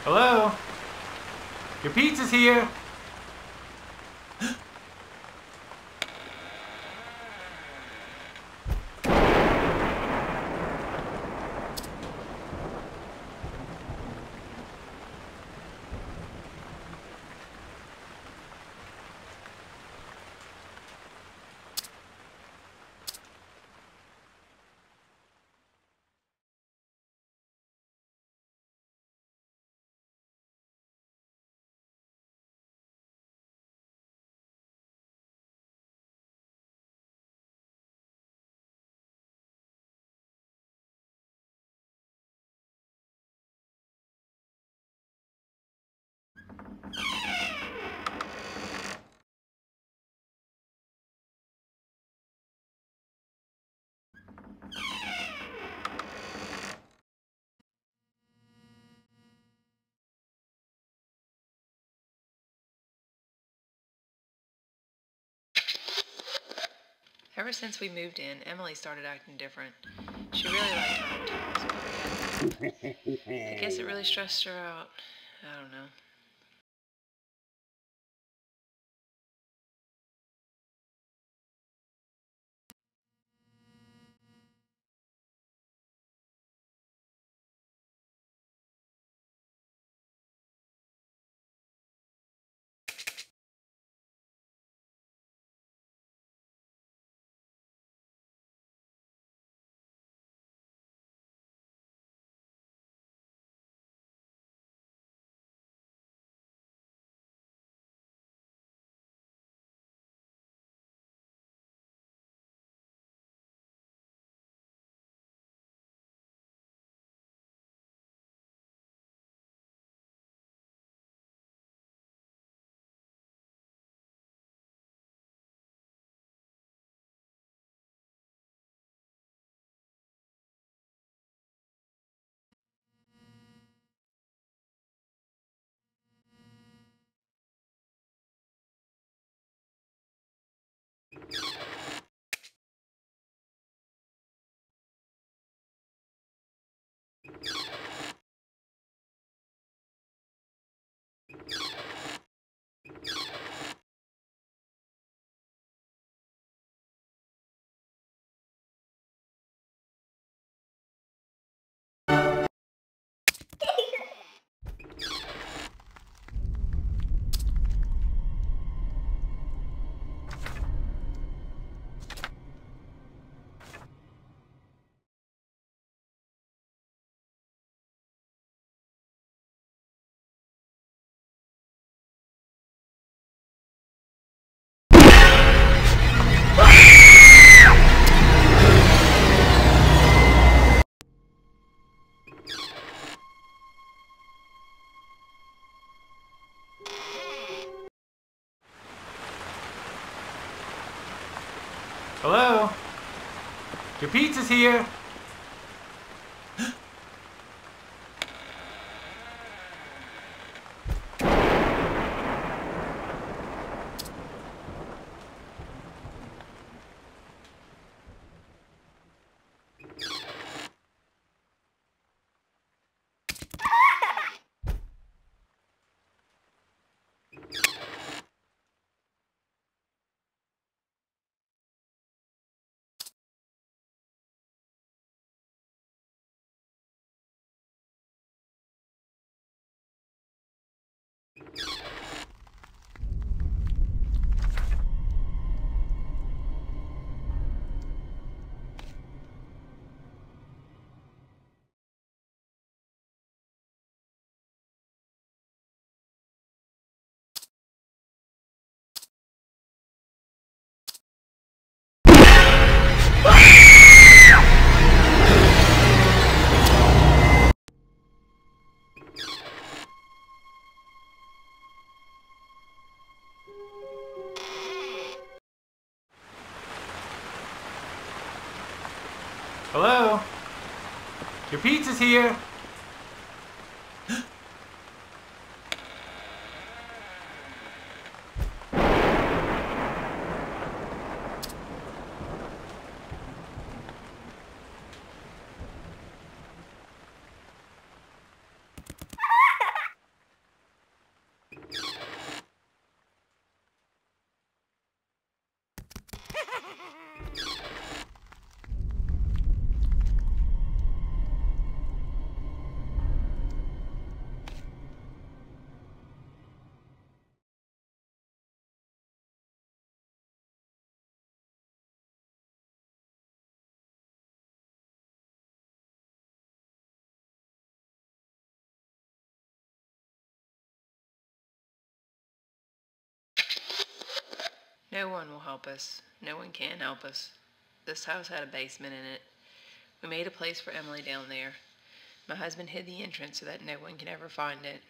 Hello? Your pizza's here. Ever since we moved in, Emily started acting different. She really liked her hotels. I guess it really stressed her out. I don't know. Hello? Your pizza's here. Hello? Your pizza's here. No one will help us. No one can help us. This house had a basement in it. We made a place for Emily down there. My husband hid the entrance so that no one can ever find it.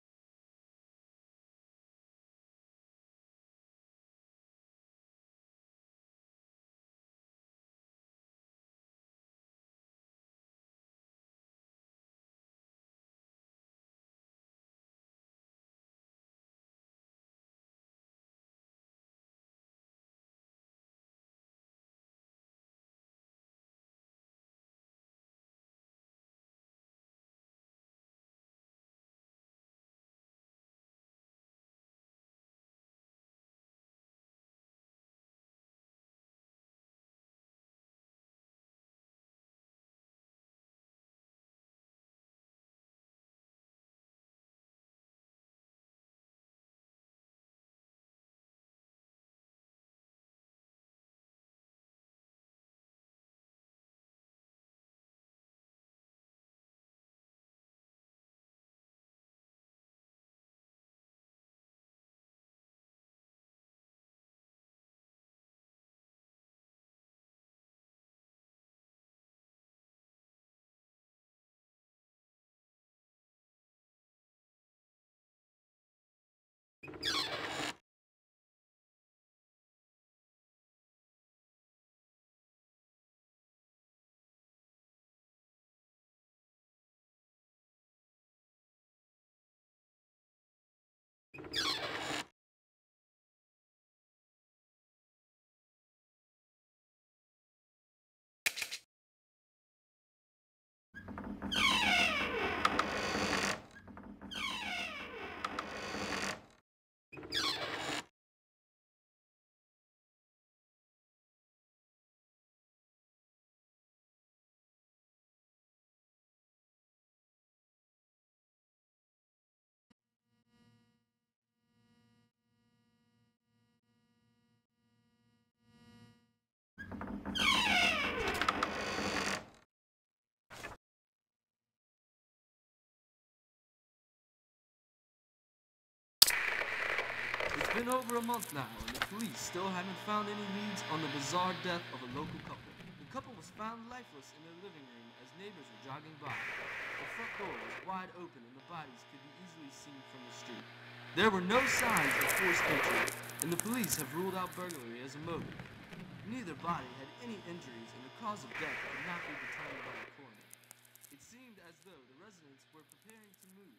It's been over a month now, and the police still haven't found any leads on the bizarre death of a local couple. The couple was found lifeless in their living room as neighbors were jogging by. The front door was wide open and the bodies could be easily seen from the street. There were no signs of forced entry, and the police have ruled out burglary as a motive. Neither body had any injuries, and the cause of death could not be determined by the coroner. It seemed as though the residents were preparing to move.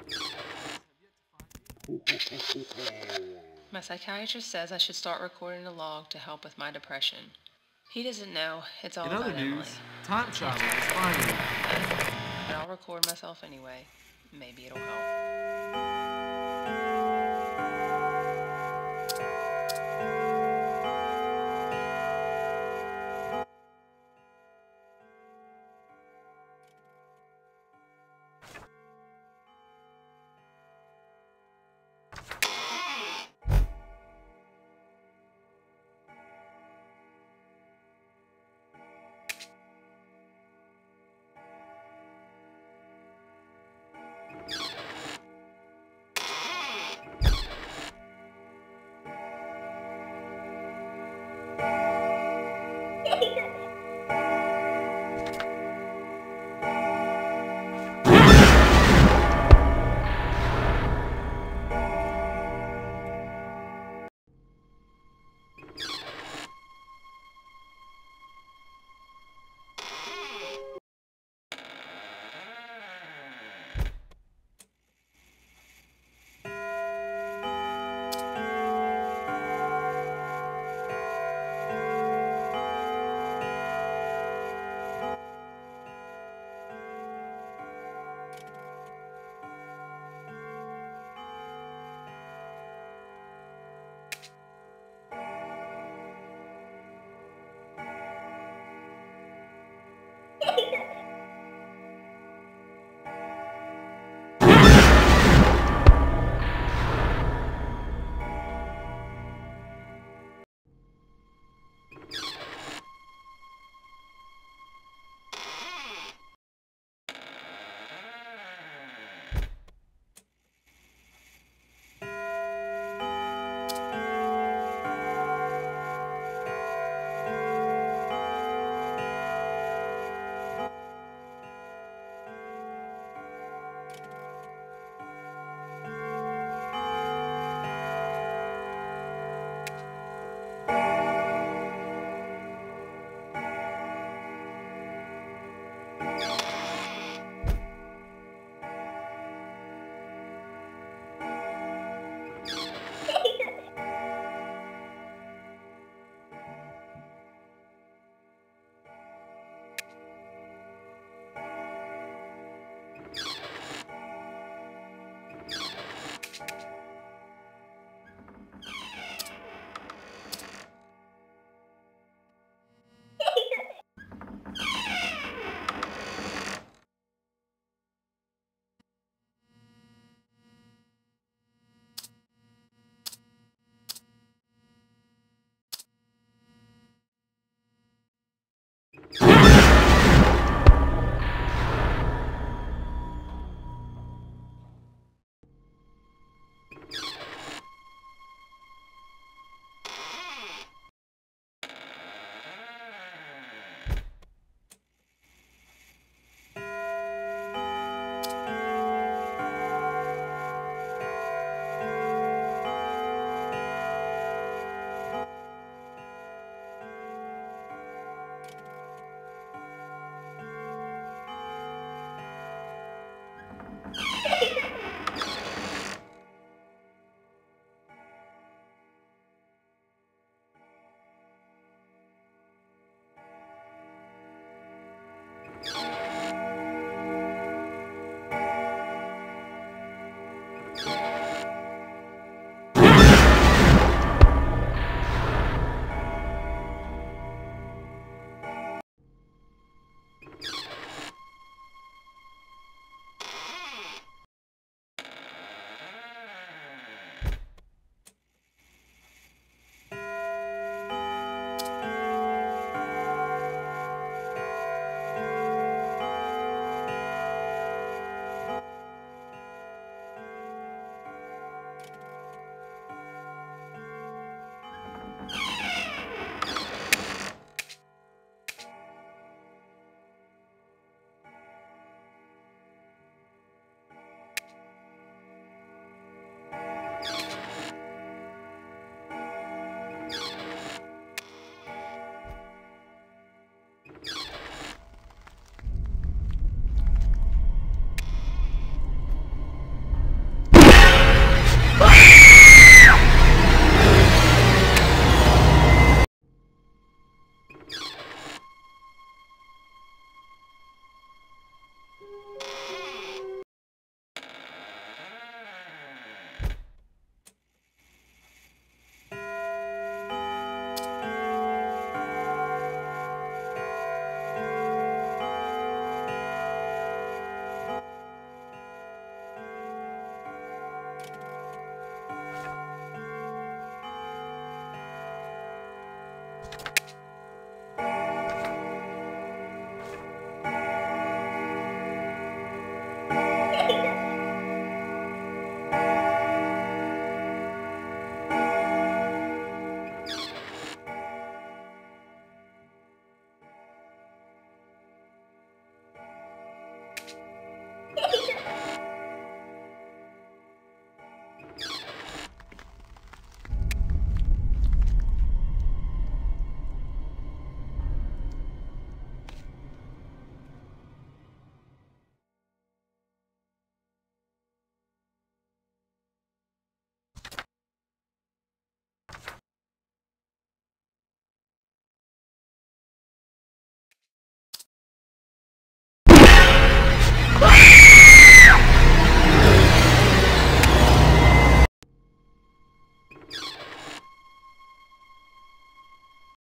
My psychiatrist says I should start recording a log to help with my depression. He doesn't know it's all In about other Emily. news, time travel is finally. But I'll record myself anyway. Maybe it'll help.